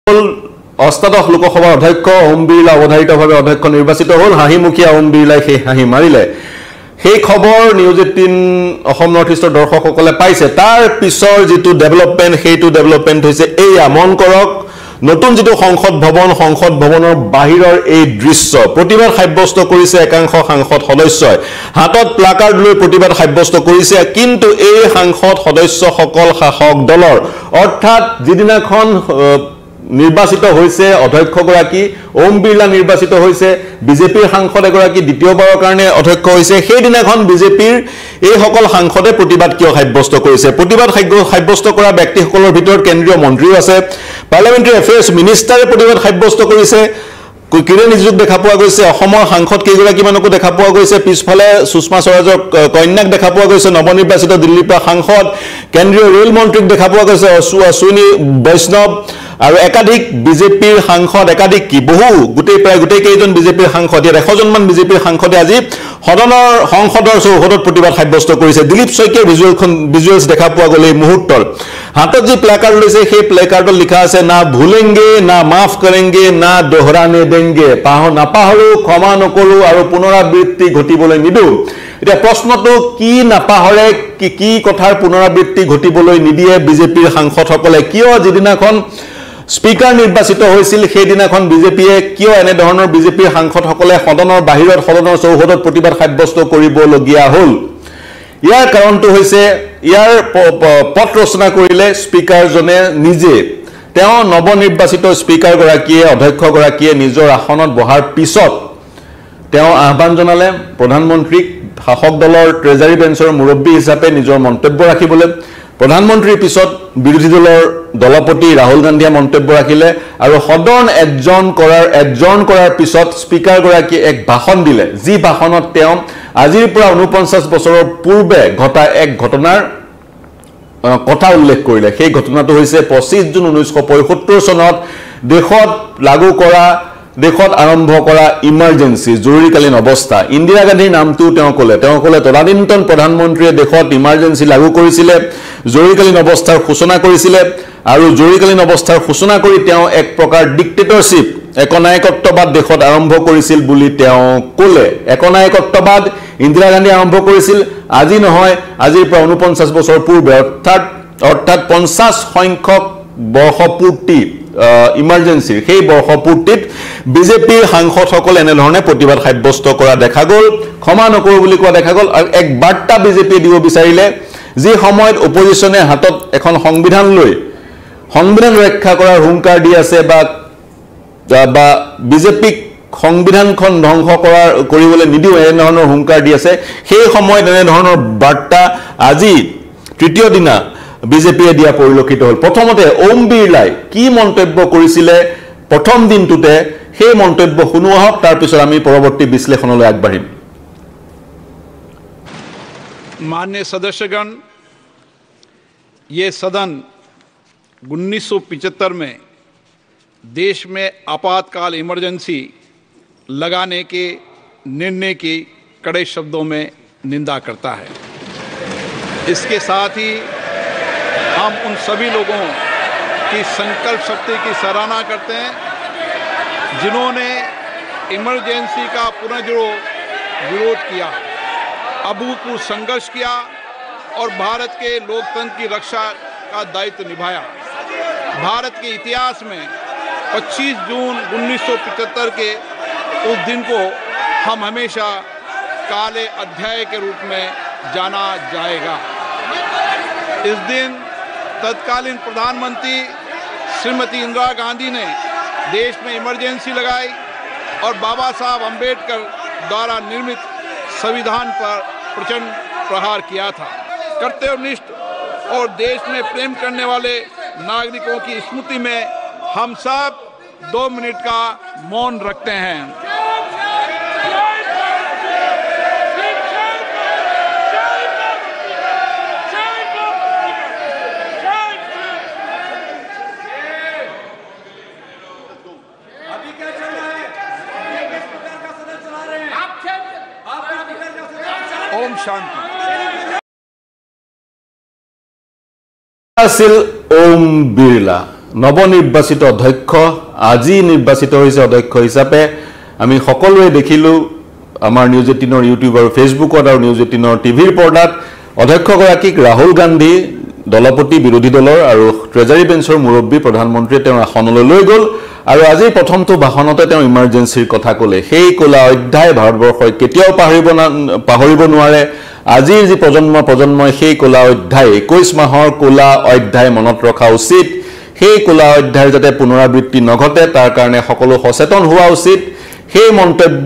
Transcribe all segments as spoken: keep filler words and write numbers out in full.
অষ্টাদশ লোকসভাৰ অধ্যক্ষ ওম বিৰলা অৱধাৰিতভাৱে অধ্যক্ষ নিৰ্বাচিত হ'ল হাঁহিমুখীয়া ওম বিৰলাই সেই হাঁহি মাৰিলে সেই খবৰ নিউজ এইটিন অসম নৰ্থ ইষ্টৰ দৰ্শকসকলে পাইছে তাৰ পিছৰ যেটো ডেভেলপমেন্ট সেইটো ডেভেলপমেন্ট হৈছে এইয়া মন কৰক নতুন যেটো সংসদ ভৱন সংসদ ভৱনৰ বাহিৰৰ এই দৃশ্য প্ৰতিবাদ সাব্যস্ত কৰিছে একাংশ সাংসদ সদস্যই হাতত প্লাকাৰ্ড লৈ প্ৰতিবাদ সাব্যস্ত কৰিছে কিন্তু এই সাংসদ সদস্যসকল শাসক দলৰ অৰ্থাৎ যিদিনাখন নিৰ্বাচিত হৈছে অধ্যক্ষ গৰাকী ওম বিৰলা নিৰ্বাচিত হৈছে বিজেপিৰ সাংসদ এগৰাকী দ্বিতীয়বাৰৰ কাৰণে অধ্যক্ষ হৈছে সেই দিনাখন বিজেপিৰ এই সকল সাংসদে প্ৰতিবাদ কিয় সাব্যস্ত কৰিছে প্ৰতিবাদ সাব্যস্ত কৰা ব্যক্তিসকলৰ ভিতৰত কেন্দ্ৰীয় মন্ত্ৰীও আছে পাৰ্লামেণ্টাৰী এফেয়াৰ্ছ মিনিষ্টাৰে প্ৰতিবাদ সাব্যস্ত কৰিছে কিৰে নিযুক্ত দেখা পোৱা গৈছে অসমৰ সাংসদ কেইগৰাকী মানকো দেখা পোৱা গৈছে পিছফালে সুষমা স্বৰাজৰ কন্যাক দেখা পোৱা গৈছে নৱনিৰ্বাচিত দিল্লীৰ পৰা সাংসদ কেন্দ্ৰীয় ৰেল মন্ত্ৰীক দেখা পোৱা গৈছে অশ্বিনী বৈষ্ণৱ আৰু একাধিক বিজেপিৰ সাংসদ একাধিক কি বহু গুটেই প্ৰায় গুটেই কেইজন বিজেপিৰ সাংসদ এশ জন মান বিজেপিৰ সাংসদে আজি সদনৰ সংসদৰ চৌহদত প্ৰতিবাদ সাব্যস্ত কৰিছে দিলীপ শইকীয়াৰ ভিজুৱেলখন ভিজুৱেলছ দেখা পোৱা গ'লে এই মুহূৰ্তৰ হাতত যি প্লেকাৰ্ড লৈছে সেই প্লেকাৰ্ডত লিখা আছে না ভুলেংগে না মাফ কৰেংগে না দোহৰানে দেংগে পাহ নাপাহৰো ক্ষমা নকৰো আৰু পুনৰাবৃত্তি ঘটিবলৈ নিদো এটা প্ৰশ্নটো কি নাপাহৰে কি কি কথাৰ পুনৰাবৃত্তি ঘটিবলৈ নিদিয়ে বিজেপিৰ সাংসদসকলে কিয় যিদিনাখন স্পিকাৰ নিৰ্বাচিত হৈছিল সেই দিনাখন বিজেপিয়ে কিয় এনে ধৰণৰ বিজেপিৰ সাংসদসকলে সদনৰ বাহিৰত সদনৰ চৌহদত প্ৰতিবাদ সাব্যস্ত কৰিবলগীয়া হ'ল ইয়াৰ কাৰণটো হৈছে ইয়াৰ পত্ৰ ৰচনা কৰিলে স্পিকাৰজনে নিজে তেওঁ নৱনিৰ্বাচিত স্পিকাৰ গৰাকীয়ে অধ্যক্ষ গৰাকীয়ে নিজৰ আসনত বহাৰ পিছত তেওঁ আহ্বান জনালে প্ৰধানমন্ত্ৰীক শাসক দলৰ ট্ৰেজাৰী বেঞ্চৰ মুৰব্বী হিচাপে নিজৰ মন্তব্য ৰাখিবলৈ প্ৰধানমন্ত্ৰীৰ পিছত বিৰোধী দলৰ দলপতি ৰাহুল গান্ধীয়ে মন্তব্য ৰাখিলে আৰু সদন এডজন কৰাৰ এডজন কৰাৰ পিছত স্পিকাৰ গৰাকীয়ে এক ভাষণ দিলে যি ভাষণত তেওঁ আজিৰ পৰা ঊনপঞ্চাশ বছৰৰ পূৰ্বে ঘটা এক ঘটনাৰ কথা উল্লেখ কৰিলে সেই ঘটনাটো হৈছে পঁচিছ জুন ঊনৈছশ পঁয়সত্তৰ চনত দেশত লাগু কৰা দেশত আৰম্ভ কৰা ইমাৰ্জেন্সি জৰুৰীকালীন অৱস্থা ইন্দিৰা গান্ধীৰ নামটো তেওঁ ক'লে তেওঁ ক'লে তদানীন্তন প্ৰধানমন্ত্ৰীয়ে দেশত ইমাৰ্জেন্সি লাগু কৰিছিলে জৰুৰীকালীন অৱস্থাৰ সূচনা কৰিছিলে আৰু জৰুৰীকালীন অৱস্থাৰ সূচনা কৰি তেওঁ এক প্ৰকাৰ ডিক্টেটৰশ্বিপ একনায়কত্ববাদ দেশত আৰম্ভ কৰিছিল বুলি তেওঁ ক'লে একনায়কত্ববাদ ইন্দিৰা গান্ধী আৰম্ভ কৰিছিল আজি নহয় আজিৰ পৰা ঊনপঞ্চাশ বছৰ পূৰ্বে অৰ্থাৎ অৰ্থাৎ পঞ্চাছ সংখ্যক বৰ্ষপূৰ্তি ইমাৰ্জেন্সি সেই বৰ্ষপূৰ্তিত বিজেপিৰ সাংসদসকলে এনে ধৰণে প্ৰতিবাদ সাব্যস্ত কৰা দেখা গ'ল ক্ষমা নকৰো বুলি কোৱা দেখা গ'ল আৰু এক বাৰ্তা বিজেপিয়ে দিব বিচাৰিলে যি সময়ত অপজিশনে হাতত এখন সংবিধান লৈ সংবিধান ৰক্ষা কৰাৰ হুংকাৰ দি আছে বা বা বিজেপিক সংবিধানখন ধ্বংস কৰাৰ কৰিবলৈ নিদিও এনে ধৰণৰ হুংকাৰ দি আছে সেই সময়ত এনে ধৰণৰ বাৰ্তা আজি তৃতীয় দিনা বিজেপিয়ে দিয়া পৰিলক্ষিত হ'ল প্ৰথমতে ওম বিৰলাই কি মন্তব্য কৰিছিলে প্ৰথম দিনটোতে সেই মন্তব্য শুনোৱা হওক তাৰ পিছত আমি পৰৱৰ্তী বিশ্লেষণলৈ আগবাঢ়িম माननीय सदस्यगण ये सदन उन्नीस सौ पचहत्तर में देश में आपातकाल इमरजेंसी लगाने के निर्णय की कड़े शब्दों में निंदा करता है इसके साथ ही हम उन सभी लोगों की संकल्प शक्ति की सराहना करते हैं जिन्होंने इमरजेंसी का पुनर्जुड़ो विरोध किया अभूतपूर्व संघर्ष किया और भारत के लोकतंत्र की रक्षा का दायित्व निभाया भारत के इतिहास में पच्चीस जून उन्नीस सौ पचहत्तर के उस दिन को हम हमेशा काले अध्याय के रूप में जाना जाएगा इस दिन तत्कालीन प्रधानमंत्री श्रीमती इंदिरा गांधी ने देश में इमरजेंसी लगाई और बाबा साहब अंबेडकर द्वारा निर्मित संविधान पर प्रचंड प्रहार किया था कर्तव्यनिष्ठ और देश में प्रेम करने वाले नागरिकों की स्मृति में हम सब दो मिनट का मौन रखते हैं ओम शांति আছিল ওম বিৰলা নৱনিৰ্বাচিত অধ্যক্ষ আজি নিৰ্বাচিত হৈছে অধ্যক্ষ হিচাপে আমি সকলোৱে দেখিলো আমাৰ নিউজ এইটিন ৰ ইউটিউব আৰু ফেচবুকত আৰু নিউজ এইটিন ৰ টিভিৰ পৰ্দাত অধ্যক্ষগৰাকীক ৰাহুল গান্ধী দলপতি বিৰোধী দলৰ আৰু ট্ৰেজাৰী বেঞ্চৰ মুৰব্বী প্ৰধানমন্ত্ৰীয়ে তেওঁৰ আসনলৈ লৈ গ'ল আৰু আজি প্ৰথমটো ভাষণতে তেওঁ ইমাৰ্জেন্সিৰ কথা ক'লে সেই কোলা অধ্যায় ভাৰতবৰ্ষই কেতিয়াও পাহৰিব পাহৰিব নোৱাৰে আজিৰ যি প্ৰজন্ম প্ৰজন্মই সেই কোলা অধ্যায় একৈশ মাহৰ কোলা অধ্যায় মনত ৰখা উচিত সেই কোলা অধ্যায়ৰ যাতে পুনৰাবৃত্তি নঘটে তাৰ কাৰণে সকলো সচেতন হোৱা উচিত সেই মন্তব্য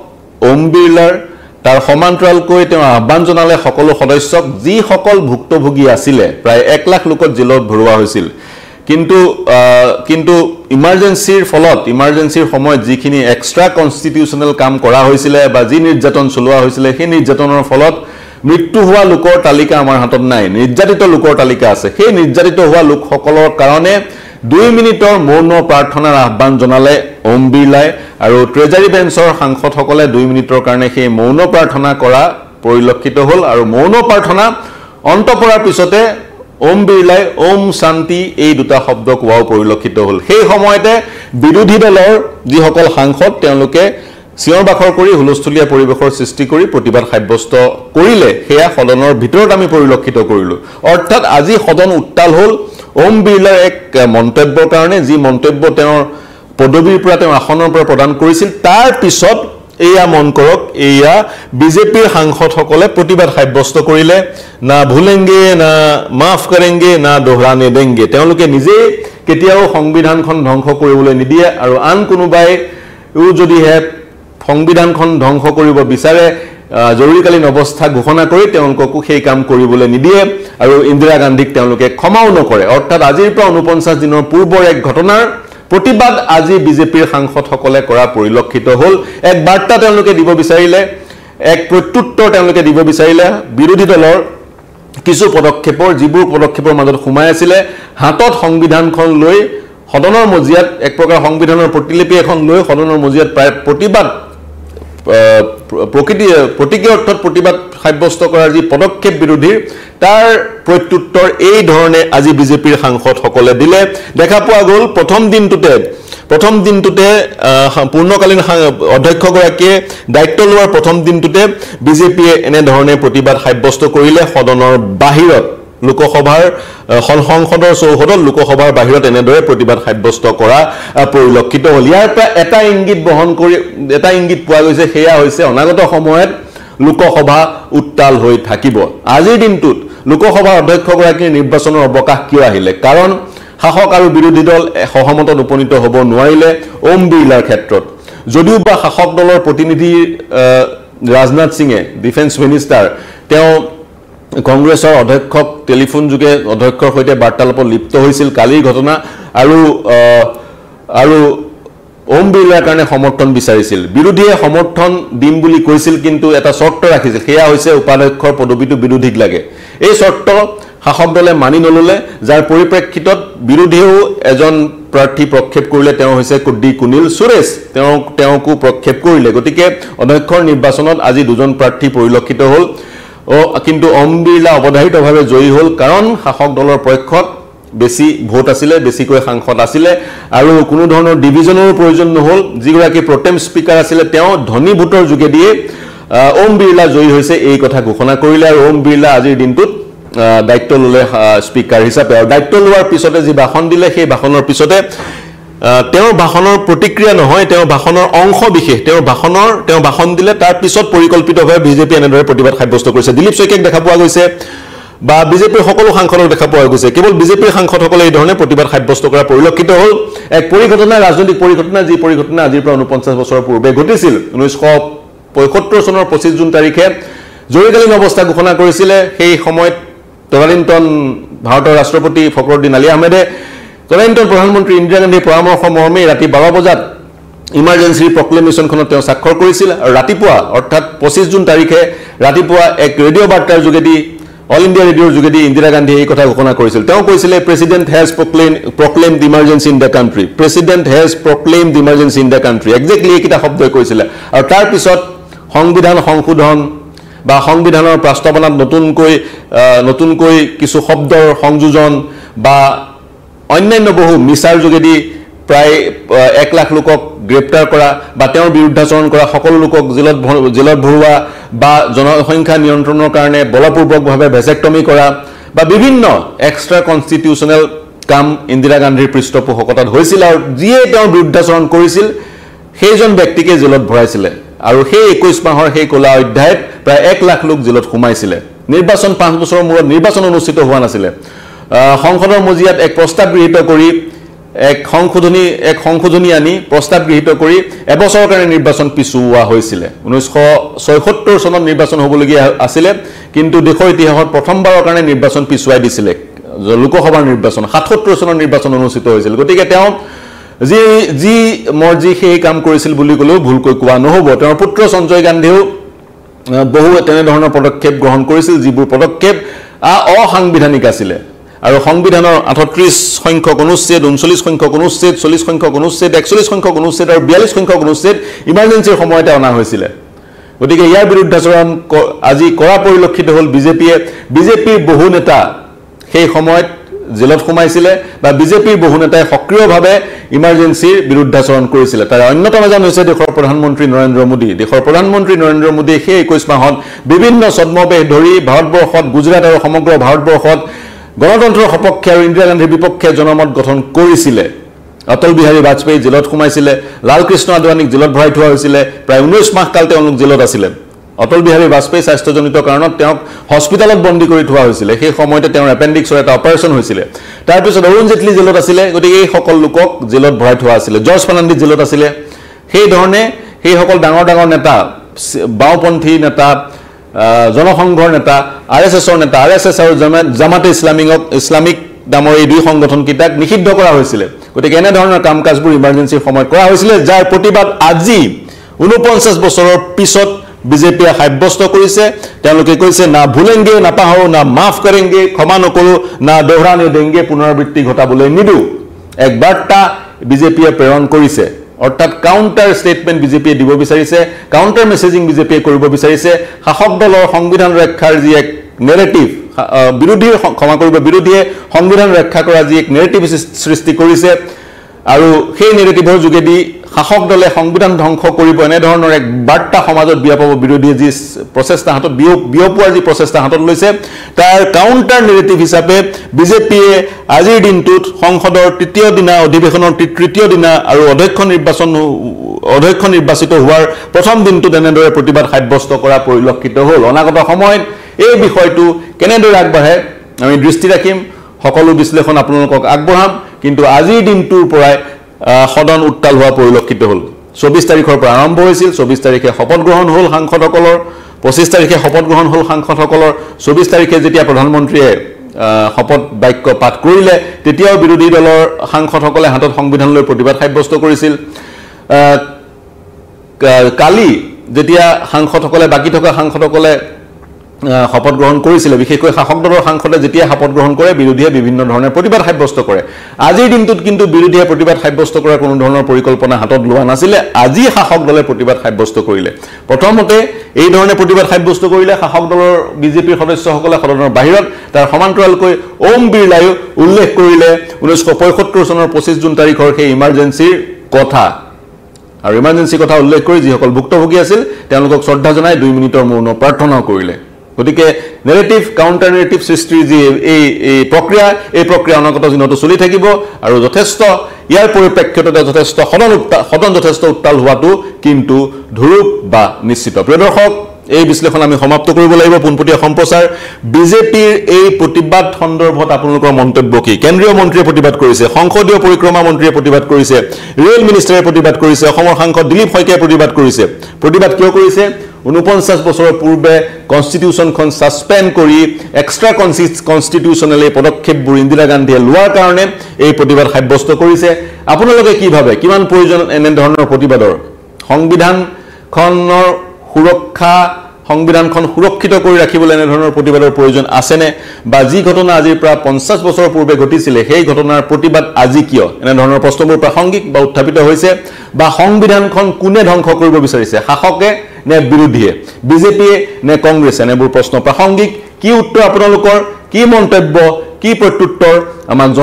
ওম বিৰলাৰ তাৰ সমান্তৰালকৈ তেওঁ আহ্বান জনালে সকলো সদস্যক যি সকল ভুক্তভোগী আছিলে প্ৰায় এক লাখ লোকক জেলত ভৰোৱা হৈছিল কিন্তু কিন্তু ইমাৰ্জেন্সিৰ ফলত ইমাৰ্জেন্সিৰ সময়ত যিখিনি এক্সট্ৰা কনষ্টিটিউচনেল কাম কৰা হৈছিল বা যি নিৰ্যাতন চলোৱা হৈছিল সেই নিৰ্যাতনৰ ফলত মৃত্যু হোৱা লোকৰ তালিকা আমাৰ হাতত নাই নিৰ্যাতিত লোকৰ তালিকা আছে সেই নিৰ্যাতিত হোৱা লোকসকলৰ কাৰণে দুই মিনিটৰ মৌন প্ৰাৰ্থনাৰ আহ্বান জনালে ওম বিৰলাই আৰু ট্ৰেজাৰী বেঞ্চৰ সাংসদসকলে দুই মিনিটৰ কাৰণে সেই মৌন প্ৰাৰ্থনা কৰা পৰিলক্ষিত হ'ল আৰু মৌন প্ৰাৰ্থনা অন্ত পৰাৰ পিছতে ওম বিৰলাই ওম শান্তি এই দুটা শব্দ কোৱাও পৰিলক্ষিত হ'ল সেই সময়তে বিৰোধী দলৰ যিসকল সাংসদ তেওঁলোকে চিঞৰ বাখৰ কৰি হুলস্থুলীয়া পৰিৱেশৰ সৃষ্টি কৰি প্ৰতিবাদ সাব্যস্ত কৰিলে সেয়া সদনৰ ভিতৰত আমি পৰিলক্ষিত কৰিলো অৰ্থাৎ আজি সদন উত্তাল হ'ল ওম বিৰলাৰ এক মন্তব্যৰ কাৰণে যি মন্তব্য তেওঁৰ পদবীৰ পৰা তেওঁ আসনৰ পৰা প্ৰদান কৰিছিল তাৰ পিছত এয়া মন কৰক এয়া বিজেপিৰ সাংসদসকলে প্ৰতিবাদ সাব্যস্ত কৰিলে না ভুলেংগে না মাফ কৰেংগে না দোহৰানে দেংগে তেওঁলোকে নিজে কেতিয়াও সংবিধানখন ধ্বংস কৰিবলৈ নিদিয়ে আৰু আন কোনোবাই যদিহে সংবিধানখন ধ্বংস কৰিব বিচাৰে জৰুৰীকালীন অৱস্থা ঘোষণা কৰি তেওঁলোককো সেই কাম কৰিবলৈ নিদিয়ে আৰু ইন্দিৰা গান্ধীক তেওঁলোকে ক্ষমাও নকৰে অৰ্থাৎ আজিৰ পৰা ঊনপঞ্চাশ দিনৰ পূৰ্বৰ এক ঘটনাৰ প্ৰতিবাদ আজি বিজেপিৰ সাংসদসকলে কৰা পৰিলক্ষিত হ'ল এক বাৰ্তা তেওঁলোকে দিব বিচাৰিলে এক প্ৰত্যুত্তৰ তেওঁলোকে দিব বিচাৰিলে বিৰোধী দলৰ কিছু পদক্ষেপৰ যিবোৰ পদক্ষেপৰ মাজত সোমাই আছিলে হাতত সংবিধানখন লৈ সদনৰ মজিয়াত এক প্ৰকাৰ সংবিধানৰ প্ৰতিলিপি এখন লৈ সদনৰ মজিয়াত প্ৰায় প্ৰতিবাদ প্ৰকৃতি প্ৰতিক্ৰিয়া অৰ্থত প্ৰতিবাদ সাব্যস্ত কৰাৰ যি পদক্ষেপ বিৰোধীৰ তাৰ প্ৰত্যুত্তৰ এই ধৰণে আজি বিজেপিৰ সাংসদসকলে দিলে দেখা পোৱা গ'ল প্ৰথম দিনটোতে প্ৰথম দিনটোতে পূৰ্ণকালীন অধ্যক্ষগৰাকীয়ে দায়িত্ব লোৱাৰ প্ৰথম দিনটোতে বিজেপিয়ে এনে ধৰণে প্ৰতিবাদ সাব্যস্ত কৰিলে সদনৰ বাহিৰত লোকসভাৰ সংসদৰ চৌহদত লোকসভাৰ বাহিৰত এনেদৰে প্ৰতিবাদ সাব্যস্ত কৰা পৰিলক্ষিত হ'ল ইয়াৰ পৰা এটা ইংগিত বহন কৰি এটা ইংগিত পোৱা গৈছে সেয়া হৈছে অনাগত সময়ত লোকসভা উত্তাল হৈ থাকিব আজিৰ দিনটোত লোকসভাৰ অধ্যক্ষগৰাকীৰ নিৰ্বাচনৰ অৱকাশ কিয় আহিলে কাৰণ শাসক আৰু বিৰোধী দল সহমতত উপনীত হ'ব নোৱাৰিলে ওম বিৰলাৰ ক্ষেত্ৰত যদিও বা শাসক দলৰ প্ৰতিনিধি ৰাজনাথ সিঙে ডিফেন্স মিনিষ্টাৰ তেওঁ কংগ্ৰেছৰ অধ্যক্ষক টেলিফোন যোগে অধ্যক্ষৰ সৈতে বাৰ্তালাপত লিপ্ত হৈছিল কালিৰ ঘটনা আৰু আৰু ওম বিৰলাৰ কাৰণে সমৰ্থন বিচাৰিছিল বিৰোধীয়ে সমৰ্থন দিম বুলি কৈছিল কিন্তু এটা চৰ্ত ৰাখিছিল সেয়া হৈছে উপাধ্যক্ষৰ পদবীটো বিৰোধীক লাগে এই চৰ্ত শাসক দলে মানি নললে যাৰ পৰিপ্ৰেক্ষিতত বিৰোধীয়েও এজন প্ৰাৰ্থী প্ৰক্ষেপ কৰিলে তেওঁ হৈছে কুড্ডি কুনিল সুৰেশ তেওঁ তেওঁকো প্ৰক্ষেপ কৰিলে গতিকে অধ্যক্ষৰ নিৰ্বাচনত আজি দুজন প্ৰাৰ্থী পৰিলক্ষিত হ'ল ও কিন্তু ওম বিৰলা অৱধাৰিতভাৱে জয়ী হ'ল কাৰণ শাসক দলৰ পক্ষত বেছি ভোট আছিলে বেছিকৈ সাংসদ আছিলে আৰু কোনো ধৰণৰ ডিভিজনৰ প্ৰয়োজন নহল যিগৰাকী প্ৰটেম স্পিকাৰ আছিলে তেওঁ ধনী ভোটৰ যোগেদি ওম বিৰলা জয়ী হৈছে এই কথা ঘোষণা কৰিলে আৰু ওম বিৰলা আজিৰ দিনটোত দায়িত্ব ললে স্পিকাৰ হিচাপে আৰু দায়িত্ব লোৱাৰ পিছতে যি ভাষণ দিলে সেই ভাষণৰ পিছতে তেওঁৰ ভাষণৰ প্ৰতিক্ৰিয়া নহয় তেওঁৰ ভাষণৰ অংশ বিশেষ তেওঁৰ ভাষণৰ তেওঁ ভাষণ দিলে তাৰ পিছত পৰিকল্পিতভাৱে বিজেপি এনেদৰে প্ৰতিবাদ সাব্যস্ত কৰিছে দিলীপ শইকীয়াক দেখা পোৱা গৈছে বা বিজেপিৰ সকলো সাংসদক দেখা পোৱা গৈছে কেৱল বিজেপিৰ সাংসদসকলে এই ধৰণে প্ৰতিবাদ সাব্যস্ত কৰা পৰিলক্ষিত হ'ল এক পৰিঘটনা ৰাজনৈতিক পৰিঘটনা যি পৰিঘটনা আজিৰ পৰা ঊনপঞ্চাশ বছৰৰ পূৰ্বে ঘটিছিল ঊনৈছশ পঁয়সত্তৰ চনৰ পঁচিছ জুন তাৰিখে জৰুৰীকালীন অৱস্থা ঘোষণা কৰিছিলে সেই সময়ত তদানীন্তন ভাৰতৰ ৰাষ্ট্ৰপতি ফখৰুদ্দিন আলী আহমেদে তদানীন্তন প্ৰধানমন্ত্ৰী ইন্দিৰা গান্ধীৰ পৰামৰ্শ মৰ্মে ৰাতি বাৰ বজাত ইমাৰ্জেন্সি প্ৰক্লেমেশ্যনখনত তেওঁ স্বাক্ষৰ কৰিছিল আৰু ৰাতিপুৱা অৰ্থাৎ পঁচিছ জুন তাৰিখে ৰাতিপুৱা এক ৰেডিঅ' বাৰ্তাৰ যোগেদি অল ইণ্ডিয়া ৰেডিঅ'ৰ যোগেদি ইন্দিৰা গান্ধীয়ে এই কথা ঘোষণা কৰিছিল তেওঁ কৈছিলে president has proclaim proclaimed emergency in the country president has proclaimed emergency in the country exactly এইকেইটা শব্দই কৈছিলে আৰু তাৰপিছত সংবিধান সংশোধন বা সংবিধানৰ প্ৰস্তাৱনাত নতুনকৈ নতুনকৈ কিছু শব্দৰ সংযোজন বা অন্যান্য বহু মিছাৰ যোগেদি প্ৰায় এক লাখ লোকক গ্ৰেপ্তাৰ কৰা বা তেওঁৰ বিৰুদ্ধাচৰণ কৰা সকলো লোকক জেলত জেলত ভৰোৱা বা জনসংখ্যা নিয়ন্ত্ৰণৰ কাৰণে বলপূৰ্বকভাৱে ভেচেক্টমি কৰা বা বিভিন্ন এক্সট্ৰা কনষ্টিটিউচনেল কাম ইন্দিৰা গান্ধীৰ পৃষ্ঠপোষকতাত হৈছিল আৰু যিয়ে তেওঁৰ বিৰুদ্ধাচৰণ কৰিছিল সেইজন ব্যক্তিকে জেলত ভৰাইছিলে আৰু সেই একৈশ মাহৰ সেই কলা অধ্যায়ত প্ৰায় এক লাখ লোক জেলত সোমাইছিলে নিৰ্বাচন পাঁচ বছৰৰ মূৰত নিৰ্বাচন অনুষ্ঠিত হোৱা নাছিলে সংসদৰ মজিয়াত এক প্ৰস্তাৱ গৃহীত কৰি এক সংশোধনী এক সংশোধনী আনি প্ৰস্তাৱ গৃহীত কৰি এবছৰৰ কাৰণে নিৰ্বাচন পিছুওৱা হৈছিল ঊনৈশ ছয়সত্তৰ চনত নিৰ্বাচন হ'বলগীয়া আছিল কিন্তু দেশৰ ইতিহাসত প্ৰথমবাৰৰ কাৰণে নিৰ্বাচন পিছুৱাই দিছিল লোকসভাৰ নিৰ্বাচন সাতসত্তৰ চনৰ নিৰ্বাচন অনুষ্ঠিত হৈছিল গতিকে তেওঁ যি যি মৰ্জি সেই কাম কৰিছিল বুলি ক'লেও ভুলকৈ কোৱা নহ'ব তেওঁৰ পুত্ৰ সঞ্জয় গান্ধীও বহু তেনে ধৰণৰ পদক্ষেপ গ্ৰহণ কৰিছিল যিবোৰ পদক্ষেপ অসাংবিধানিক আছিল আৰু সংবিধানৰ আঠত্ৰিশ সংখ্যক অনুচ্ছেদ ঊনচল্লিশ সংখ্যক অনুচ্ছেদ চল্লিশ সংখ্যক অনুচ্ছেদ একচল্লিশ সংখ্যক অনুচ্ছেদ আৰু বিয়াল্লিশ সংখ্যক অনুচ্ছেদ ইমাৰ্জেন্সিৰ সময়তে অনা হৈছিল গতিকে ইয়াৰ বিৰুদ্ধাচৰণ আজি কৰা পৰিলক্ষিত হ'ল বিজেপিয়ে বিজেপিৰ বহু নেতা সেই সময়ত জেলত সোমাইছিল বা বিজেপিৰ বহু নেতাই সক্ৰিয়ভাৱে ইমাৰ্জেন্সিৰ বিৰুদ্ধাচৰণ কৰিছিল তাৰ অন্যতম এজন হৈছে দেশৰ প্ৰধানমন্ত্ৰী নৰেন্দ্ৰ মোদী দেশৰ প্ৰধানমন্ত্ৰী নৰেন্দ্ৰ মোদী সেই একৈশ মাহত বিভিন্ন ছদ্মবেশ ধৰি ভাৰতবৰ্ষত গুজৰাট আৰু সমগ্ৰ ভাৰতবৰ্ষত গণতন্ত্ৰৰ সপক্ষে আৰু ইন্দিৰা গান্ধীৰ বিপক্ষে জনমত গঠন কৰিছিল অটল বিহাৰী বাজপেয়ী জেলত সোমাইছিল লালকৃষ্ণ আদৱানীক জেলত ভৰাই থোৱা হৈছিল প্ৰায় ঊনৈশ মাহ কাল তেওঁলোক জেলত আছিল অটল বিহাৰী বাজপেয়ী স্বাস্থ্যজনিত কাৰণত তেওঁক হস্পিটেলত বন্দী কৰি থোৱা হৈছিল সেই সময়তে তেওঁৰ এপেণ্ডিক্সৰ এটা অপাৰেশ্যন হৈছিল তাৰ পিছত অৰুণ জেটলি জেলত আছিল গতিকে এই সকল লোকক জেলত ভৰাই থোৱা আছিল জৰ্জ ফাৰ্নাণ্ডেজ জেলত আছিল সেই ধৰণে সেই সকল ডাঙৰ ডাঙৰ নেতা বাওঁপন্থী নেতা জনসংঘৰ নেতা আৰ এছ এছৰ নেতা আৰ এছ এছ আৰু জামাতে ইছলামিক ইছলামিক নামৰ এই দুই সংগঠন কিটাক নিষিদ্ধ কৰা হৈছিল গতিকে এনে ধৰণৰ কাম কাজবোৰ ইমাৰ্জেন্সিৰ সময়ত কৰা হৈছিল যাৰ প্ৰতিবাদ আজি ঊনপঞ্চাছ বছৰৰ পিছত বিজেপিয়ে সাব্যস্ত কৰিছে তেওঁলোকে কৈছে না ভুলেংগে না পাহৰো না মাফ কৰেংগে ক্ষমা নকৰো না দোহৰানে দেংগে পুনৰাবৃত্তি ঘটাবলৈ নিদু এক বাৰ্তা বিজেপিয়ে প্ৰেৰণ কৰিছে অৰ্থাৎ কাউন্টাৰ ষ্টেটমেন্ট বিজেপিয়ে দিব বিচাৰিছে কাউন্টাৰ মেছেজিং বিজেপিয়ে কৰিব বিচাৰিছে শাসক দলৰ সংবিধান ৰক্ষাৰ যি এক নেৰেটিভ বিৰোধী ক্ষমা কৰিব বিৰোধীয়ে সংবিধান ৰক্ষা কৰা যি এক নেৰেটিভ সৃষ্টি কৰিছে আৰু সেই নেৰেটিভৰ যোগেদি শাসক দলে সংবিধান ধ্বংস কৰিব এনে ধৰণৰ এক বাৰ্তা সমাজত বিয়পাব বিৰোধীয়ে যি প্ৰচেষ্টা হাতত বিয়পোৱাৰ যি প্ৰচেষ্টা হাতত লৈছে তাৰ কাউন্টাৰ নেৰেটিভ হিচাপে বিজেপিয়ে আজিৰ দিনটোত সংসদৰ তৃতীয় দিনা অধিৱেশনৰ তৃতীয় দিনা আৰু অধ্যক্ষ নিৰ্বাচন অধ্যক্ষ নিৰ্বাচিত হোৱাৰ প্ৰথম দিনটো তেনেদৰে প্ৰতিবাদ সাব্যস্ত কৰা পৰিলক্ষিত হ'ল অনাগত সময়ত এই বিষয়টো কেনেদৰে আগবাঢ়ে আমি দৃষ্টি ৰাখিম সকলো বিশ্লেষণ আপোনালোকক আগবঢ়াম কিন্তু আজিৰ দিনটোৰ পৰাই সদন উত্তাল হোৱা পৰিলক্ষিত হ'ল চৌবিশ তাৰিখৰ পৰা আৰম্ভ হৈছিল চৌবিশ তাৰিখে শপত গ্ৰহণ হ'ল সাংসদসকলৰ পঁচিছ তাৰিখে শপত গ্ৰহণ হ'ল সাংসদসকলৰ চৌবিশ তাৰিখে যেতিয়া প্ৰধানমন্ত্ৰীয়ে শপত বাক্য পাঠ কৰিলে তেতিয়াও বিৰোধী দলৰ সাংসদসকলে হাতত সংবিধান লৈ প্ৰতিবাদ সাব্যস্ত কৰিছিল কালি যেতিয়া সাংসদসকলে বাকি থকা সাংসদসকলে শপত গ্ৰহণ কৰিছিল বিশেষকৈ শাসক দলৰ সাংসদে যেতিয়া শপত গ্ৰহণ কৰে বিৰোধীয়ে বিভিন্ন ধৰণে প্ৰতিবাদ সাব্যস্ত কৰে আজিৰ দিনটোত কিন্তু বিৰোধীয়ে প্ৰতিবাদ সাব্যস্ত কৰাৰ কোনো ধৰণৰ পৰিকল্পনা হাতত লোৱা নাছিল আজি শাসক দলে প্ৰতিবাদ সাব্যস্ত কৰিলে প্ৰথমতে এই ধৰণে প্ৰতিবাদ সাব্যস্ত কৰিলে শাসক দলৰ বিজেপিৰ সদস্যসকলে সদনৰ বাহিৰত তাৰ সমান্তৰালকৈ ওম বিৰলাই উল্লেখ কৰিলে ঊনৈশ পঁয়সত্তৰ চনৰ পঁচিছ জুন তাৰিখৰ সেই ইমাৰ্জেন্সিৰ কথা আৰু ইমাৰ্জেন্সি কথা উল্লেখ কৰি যিসকল ভুক্তভোগী আছিল তেওঁলোকক শ্ৰদ্ধা জনাই দুই মিনিটৰ মৌন প্ৰাৰ্থনাও কৰিলে গতিকে নেৰেটিভ কাউন্টাৰ নেৰেটিভ সৃষ্টিৰ যি এই এই প্ৰক্ৰিয়া এই প্ৰক্ৰিয়া অনাগত দিনতো চলি থাকিব আৰু যথেষ্ট ইয়াৰ পৰিপ্ৰেক্ষিততে যথেষ্ট সদন সদন যথেষ্ট উত্তাল হোৱাটো কিন্তু ধুৰুপ বা নিশ্চিত প্ৰিয় দৰ্শক এই বিশ্লেষণ আমি সমাপ্ত কৰিব লাগিব পোনপটীয়া সম্প্ৰচাৰ বিজেপিৰ এই প্ৰতিবাদ সন্দৰ্ভত আপোনালোকৰ মন্তব্য কি কেন্দ্ৰীয় মন্ত্ৰীয়ে প্ৰতিবাদ কৰিছে সংসদীয় পৰিক্ৰমা মন্ত্ৰীয়ে প্ৰতিবাদ কৰিছে ৰেল মিনিষ্টাৰে প্ৰতিবাদ কৰিছে অসমৰ সাংসদ দিলীপ শইকীয়াই প্ৰতিবাদ কৰিছে প্ৰতিবাদ কিয় কৰিছে ঊনপঞ্চাছ বছৰৰ পূৰ্বে কনষ্টিটিউচনখন সাসপেন্ড কৰি এক্সট্ৰা কনষ্টিটিউচনেল এই পদক্ষেপবোৰ ইন্দিৰা গান্ধীয়ে লোৱাৰ কাৰণে এই প্ৰতিবাদ সাব্যস্ত কৰিছে আপোনালোকে কি ভাবে কিমান প্ৰয়োজন এনে ধৰণৰ প্ৰতিবাদৰ সংবিধানখনৰ সুৰক্ষা সংবিধানখন সুৰক্ষিত কৰি ৰাখিবলৈ এনে ধৰণৰ প্ৰতিবাদৰ প্ৰয়োজন আছেনে বা যি ঘটনা আজিৰ পৰা পঞ্চাছ বছৰ পূৰ্বে ঘটিছিল সেই ঘটনাৰ প্ৰতিবাদ আজি কিয় এনে ধৰণৰ প্ৰশ্নবোৰ প্ৰাসংগিক বা উত্থাপিত হৈছে বা সংবিধানখন কোনে ধ্বংস কৰিব বিচাৰিছে শাসকে নে বিৰোধীয়ে বিজেপিয়ে নে কংগ্ৰেছে এনেবোৰ প্ৰশ্ন প্ৰাসংগিক কি উত্তৰ আপোনালোকৰ কি মন্তব্য কি প্ৰত্যুত্তৰ আমাক জনাওক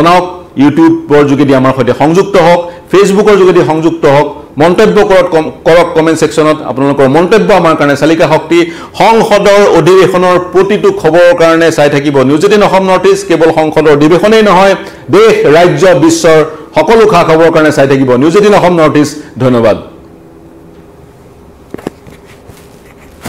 ইউটিউবৰ যোগেদি আমাৰ সৈতে সংযুক্ত হওক ফেচবুকৰ যোগেদি সংযুক্ত হওক মন্তব্য কৰক কৰক কমেন্ট সেকশনত আপোনালোকৰ মন্তব্য আমাৰ কাৰণে চালিকা শক্তি সংসদৰ অধিৱেশনৰ প্ৰতিটো খবৰৰ কাৰণে চাই থাকিব news eighteen Assam north east কেৱল সংসদৰ অধিৱেশনেই নহয় দেশ ৰাজ্য বিশ্বৰ সকলো খা খবৰৰ কাৰণে চাই থাকিব news eighteen Assam north east ধন্যবাদ